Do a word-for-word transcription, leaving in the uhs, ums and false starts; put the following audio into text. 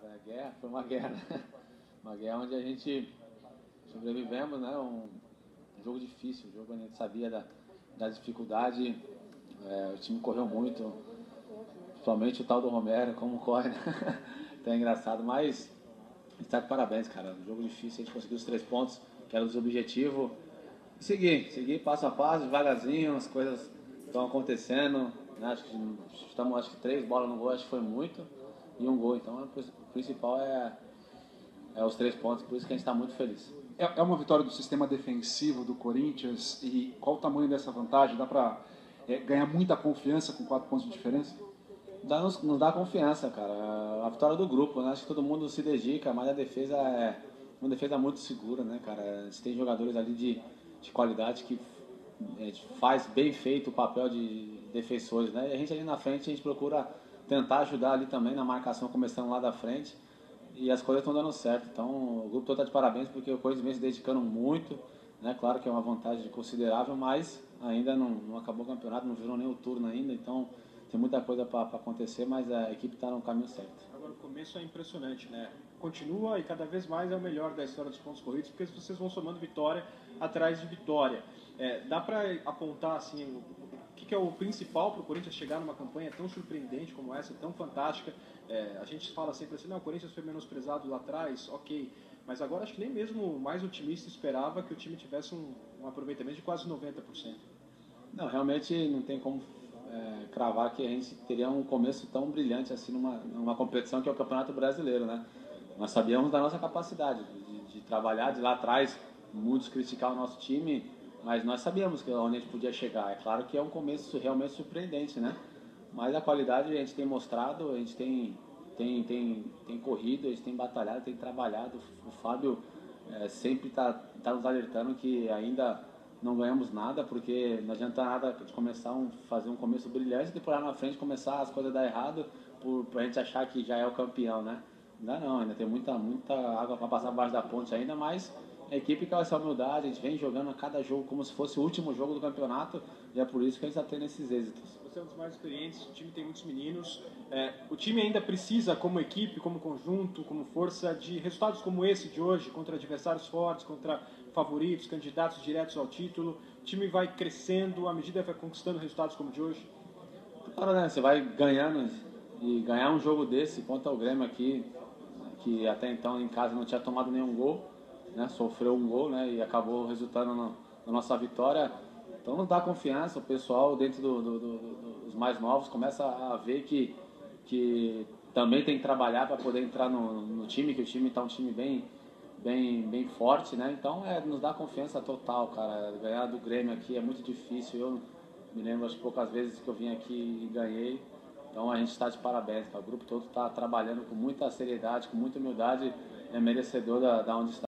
cara, a guerra foi uma guerra, né? Uma guerra onde a gente sobrevivemos, né? Um jogo difícil, um jogo onde a gente sabia da, da dificuldade. É, o time correu muito, principalmente o tal do Romero, como corre, né? Então é engraçado, mas a gente tá de parabéns, cara. Um jogo difícil, a gente conseguiu os três pontos, que era o objetivo. E seguir, seguir passo a passo, devagarzinho, as coisas estão acontecendo. Né? Acho que estamos, acho que três bolas no gol, acho que foi muito, e um gol. Então o principal é, é os três pontos, por isso que a gente está muito feliz. É, é uma vitória do sistema defensivo do Corinthians, e qual o tamanho dessa vantagem? Dá para é, ganhar muita confiança com quatro pontos de diferença? Dá, nos, nos dá confiança, cara. A vitória do grupo, né? Acho que todo mundo se dedica, mas a defesa é uma defesa muito segura, né, cara? A gente tem jogadores ali de, de qualidade que é, faz bem feito o papel de defensores, né? E a gente ali na frente, a gente procura tentar ajudar ali também na marcação, começando lá da frente. E as coisas estão dando certo. Então o grupo todo está de parabéns porque o Corinthians vem se dedicando muito, né? Claro que é uma vantagem considerável, mas ainda não, não acabou o campeonato, não virou nem o turno ainda, então tem muita coisa para acontecer, mas a equipe está no caminho certo. Agora o começo é impressionante, né? Continua e cada vez mais é o melhor da história dos pontos corridos, porque vocês vão somando vitória atrás de vitória. É, dá para apontar assim o que, que é o principal para o Corinthians chegar numa campanha tão surpreendente como essa, tão fantástica? É, a gente fala sempre assim, não, o Corinthians foi menosprezado lá atrás, ok, mas agora acho que nem mesmo o mais otimista esperava que o time tivesse um, um aproveitamento de quase noventa por cento. Não, realmente não tem como é, cravar que a gente teria um começo tão brilhante assim numa, numa competição que é o Campeonato Brasileiro, né? Nós sabíamos da nossa capacidade de, de trabalhar, de lá atrás, muitos criticar o nosso time, mas nós sabíamos que onde a gente podia chegar. É claro que é um começo realmente surpreendente, né? Mas a qualidade a gente tem mostrado, a gente tem, tem, tem, tem corrido, a gente tem batalhado, tem trabalhado. O Fábio é, sempre está tá nos alertando que ainda não ganhamos nada, porque não adianta nada de começar um, fazer um começo brilhante e depois lá na frente começar as coisas a dar errado por, por a gente achar que já é o campeão, né? Ainda não, ainda tem muita, muita água para passar abaixo da ponte ainda, mas a equipe com essa humildade, a gente vem jogando a cada jogo como se fosse o último jogo do campeonato e é por isso que a gente está tendo esses êxitos. Você é um dos mais experientes, o time tem muitos meninos, é, o time ainda precisa, como equipe, como conjunto, como força, de resultados como esse de hoje, contra adversários fortes, contra favoritos, candidatos diretos ao título. O time vai crescendo à medida que vai conquistando resultados como o de hoje? Claro, né? Você vai ganhando e ganhar um jogo desse contra o Grêmio aqui, que até então em casa não tinha tomado nenhum gol, né? Sofreu um gol, né? E acabou resultando no, na nossa vitória. Então nos dá confiança, o pessoal dentro do, do, do, dos mais novos começa a ver que, que também tem que trabalhar para poder entrar no, no time, que o time está um time bem, bem, bem forte, né? Então é, nos dá confiança total, cara. Ganhar do Grêmio aqui é muito difícil. Eu me lembro as poucas vezes que eu vim aqui e ganhei. Então a gente está de parabéns, cara. O grupo todo está trabalhando com muita seriedade, com muita humildade, é merecedor da, da onde está.